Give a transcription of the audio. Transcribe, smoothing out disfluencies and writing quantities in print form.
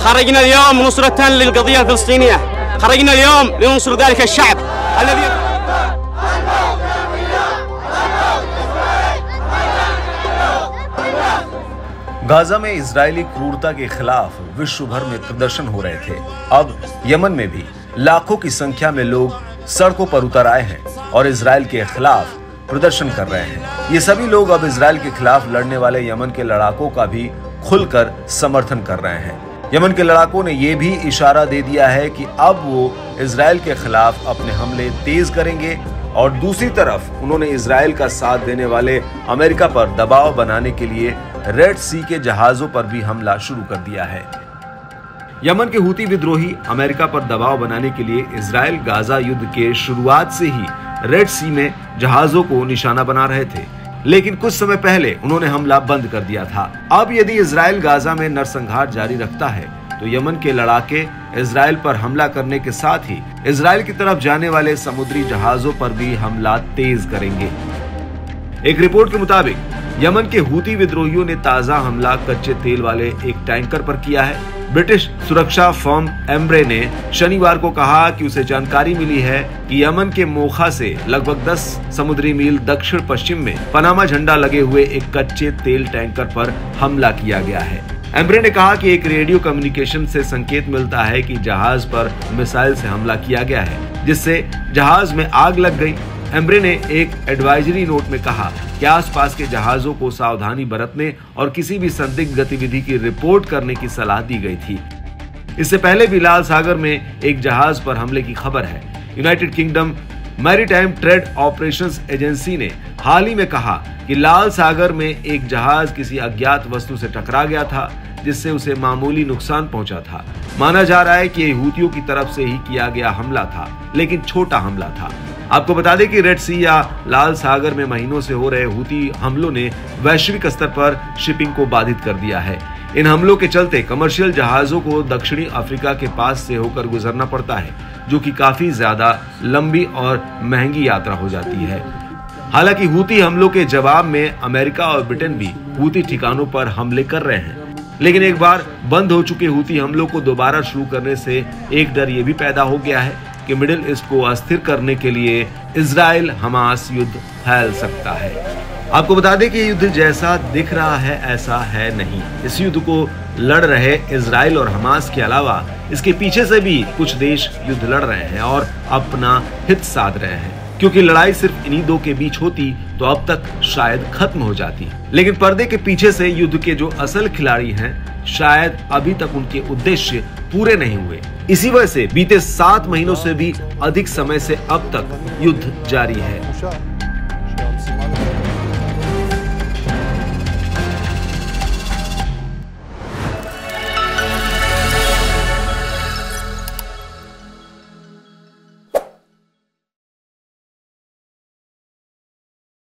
خرجنا اليوم نصرة للقضية الفلسطينية، خرجنا اليوم لننصر ذلك الشعب الذي Gaza में Israeli क्रूरता के खिलाफ विश्व भर में प्रदर्शन हो रहे थे। अब यमन में भी लाखों की संख्या में लोग सड़कों पर उतर आए हैं और इजरायल के खिलाफ प्रदर्शन कर रहे हैं। ये सभी लोग अब इजरायल के खिलाफ लड़ने वाले यमन के लड़ाकों का भी खुलकर समर्थन कर रहे हैं। यमन के लड़ाकों ने यह भी इशारा दे दिया है कि अब वो इजरायल के खिलाफ अपने हमले तेज करेंगे और दूसरी तरफ उन्होंने इजरायल का साथ देने वाले अमेरिका पर दबाव बनाने के लिए रेड सी के जहाजों पर भी हमला शुरू कर दिया है। यमन के हूती विद्रोही अमेरिका पर दबाव बनाने के लिए इजरायल गाजा युद्ध के शुरुआत से ही रेड सी में जहाजों को निशाना बना रहे थे, लेकिन कुछ समय पहले उन्होंने हमला बंद कर दिया था। अब यदि इजरायल गाजा में नरसंहार जारी रखता है तो यमन के लड़ाके इजरायल पर हमला करने के साथ ही इजरायल की तरफ जाने वाले समुद्री जहाजों पर भी हमला तेज करेंगे। एक रिपोर्ट के मुताबिक यमन के हूती विद्रोहियों ने ताजा हमला कच्चे तेल वाले एक टैंकर पर किया है। ब्रिटिश सुरक्षा फर्म एम्ब्रे ने शनिवार को कहा कि उसे जानकारी मिली है कि यमन के मोखा से लगभग 10 समुद्री मील दक्षिण पश्चिम में पनामा झंडा लगे हुए एक कच्चे तेल टैंकर पर हमला किया गया है। एम्ब्रे ने कहा कि एक रेडियो कम्युनिकेशन से संकेत मिलता है कि जहाज पर मिसाइल से हमला किया गया है, जिससे जहाज में आग लग गई। एम्ब्रे ने एक एडवाइजरी नोट में कहा कि आसपास के जहाजों को सावधानी बरतने और किसी भी संदिग्ध गतिविधि की रिपोर्ट करने की सलाह दी गई थी। इससे पहले भी लाल सागर में एक जहाज पर हमले की खबर है। United Kingdom maritime trade operations agency ने हाल ही में कहा कि लाल सागर में एक जहाज किसी अज्ञात वस्तु से टकरा गया था, जिससे उसे मामूली नुकसान पहुंचा था। माना जा रहा है कि ये हूतियों की तरफ से ही किया गया हमला था, लेकिन छोटा हमला था। आपको बता दें कि रेड सी या लाल सागर में महीनों से हो रहे हूती हमलों ने वैश्विक स्तर पर शिपिंग को बाधित कर दिया है। इन हमलों के चलते कमर्शियल जहाजों को दक्षिणी अफ्रीका के पास से होकर गुजरना पड़ता है, जो कि काफी ज्यादा लंबी और महंगी यात्रा हो जाती है। हालांकि हूती हमलों के जवाब में अमेरिका और ब्रिटेन भी हूती ठिकानों पर हमले कर रहे हैं, लेकिन एक बार बंद हो चुके हूती हमलों को दोबारा शुरू करने से एक डर ये भी पैदा हो गया है कि मिडिल ईस्ट को अस्थिर करने के लिए इजराइल हमास युद्ध फैल सकता है। आपको बता दें कि ये युद्ध जैसा दिख रहा है ऐसा है नहीं। इस युद्ध को लड़ रहे इजराइल और हमास के अलावा इसके पीछे से भी कुछ देश युद्ध लड़ रहे हैं और अपना हित साध रहे हैं, क्योंकि लड़ाई सिर्फ इन्हीं दो के बीच होती तो अब तक शायद खत्म हो जाती। लेकिन पर्दे के पीछे से युद्ध के जो असल खिलाड़ी हैं, शायद अभी तक उनके उद्देश्य पूरे नहीं हुए। इसी वजह से बीते 7 महीनों से भी अधिक समय से अब तक युद्ध जारी है।